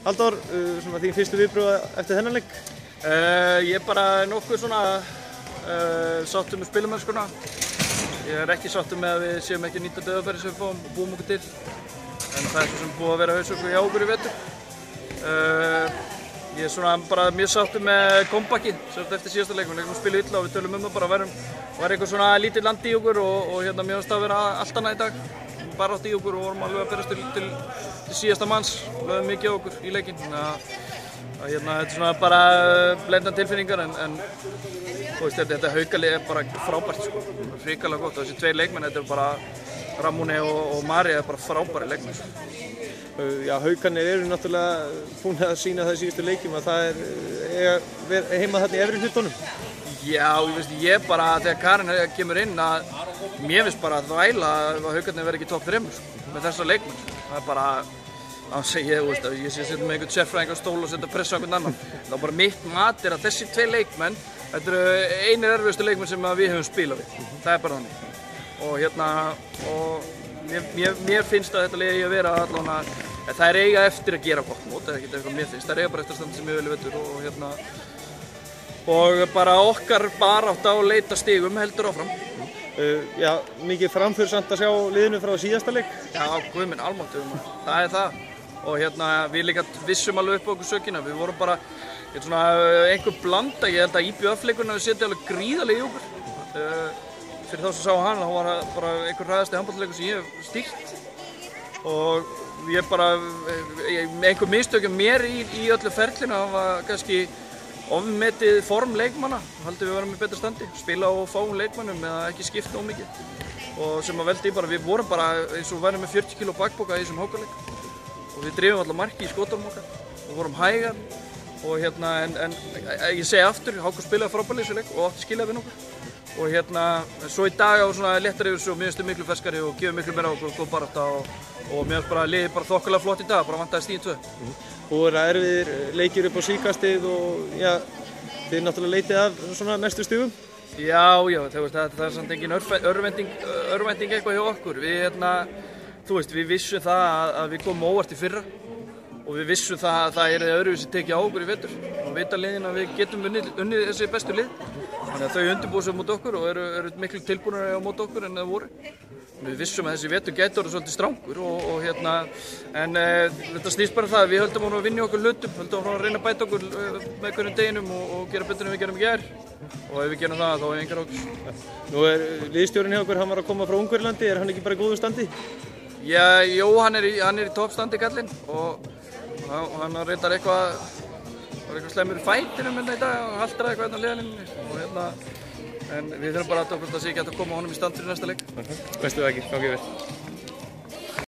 Halldór, svona þín fyrstu viðbrögð eftir þennan leik? Ég bara nokkuð svona sáttur með spilamennskuna. Ég ekki sáttur með að við séum ekki að nýta dauðafæri sem við fáum og búum okkur til. En það svo sem búið að vera hausverkur hjá okkur í vetur. Ég svona bara mjög sáttur með comebackið eftir síðasta leik. Við leikum að spila illa og við tölum það bara var eitthvað svona lítið land í okkur og hérna mér finnst það að vera allt annað í dag. Bara átt í okkur og vorum alveg að berast til síðasta manns, lögum mikið á okkur í leikinn. Hérna, þetta svona bara blendan tilfinningar en þú veist, þetta haukalið bara frábært sko, hrikalega gott. Þessi tveir leikmenn, þetta bara Ramóni og Mari bara frábæri leikmenn sko. Já, haukarnir náttúrulega búin að sýna það í síðustu leikjum að það heima þarna í efri hlutunum. Já, ég bara, þegar Karin kemur inn að mér finnst bara að þvæla að haukarnir verði ekki topp 3 sko, með þessa leikmenn. Það bara ég sé að setja með einhvern sérfræðing á stól og setja pressa á einhvern annan. Það bara mitt mat að þessi tveir leikmenn, þetta eru einir erfiðustu leikmenn sem við höfum spilað við. Það bara þannig. Og mér finnst að þetta lið eigi að vera allavega, það eiga eftir að gera gott mót, það ekki eitthvað mér finnst. Það eiga bara eftir að standa sem ég vel í vetur og bara okkar barátt á leita stigum heldur áfram. Já, mikið framför samt að sjá liðinu frá síðasta leik. Já, guð minn almáttugur maður, það það. Og við líka vissum alveg upp á okkur sökina, við vorum bara einhver blanda, ég held að IBF-leikurinn hafi setið alveg gríðarlega í okkur. Fyrir þá sem sá hann var bara einhver hraðasti handboltaleikur sem ég hef stýrt. Og ég bara, einhver mistökum mér í öllu ferlinu, það var kannski ofmetið form leikmanna, haldið við varum í betra standi, spila á fáum leikmannum eða ekki skipta ómikið. Og sem að veldi bara, við vorum bara eins og værum með 40 kg bakpoka í þessum hákaleik. Og við drifum alltaf marki í skotunum okkar og vorum hægar og en ég segi aftur, Hákon spilaði frábærlega í þessu leik og átti skilja við okkur. Og svo í dag á svona léttar yfir þessu og mér finnst þau miklu ferskari og gefur miklu meira á okkur og góð barátta og mér finnst bara liðið bara þokkalega flott í dag, bara vantaði stigin 2. Og erfiðir leikir upp á síðkastið og já, þið náttúrulega leitið af svona mestu stigum? Já, það samt engin örvænting eitthvað hjá okkur. Við vissum það að við komum óvart í fyrra og við vissum það að það öðruvísi tekið á okkur í vetur og vita liðin að við getum unnið þessi bestu lið. Þannig að þau undirbúa sig á móti okkur og eru miklu tilbúnari á móti okkur en það voru. Við vissum að þessi vetur gæti orðið svolítið strangur en þetta snýst bara það að við höldum að vinna okkur hlutum, höldum að reyna að bæta okkur með hverjum deginum og gera betur en við gerum í gær. Og ef við gerum það þá engar okkur. Nú liðsstjórinn hjá okkur, hann var að koma frá Ungverjalandi, hann ekki bara í góðu standi? Já, jú, hann er í toppstandi kallinn og hann reyndar eitthvað slemmur í fætinum í dag og haltar eitthvað á hliðarlínunni en við þurfum bara að sé ekki að koma honum í stand fyrir næsta leik. Veistu það ekki, gangi vel.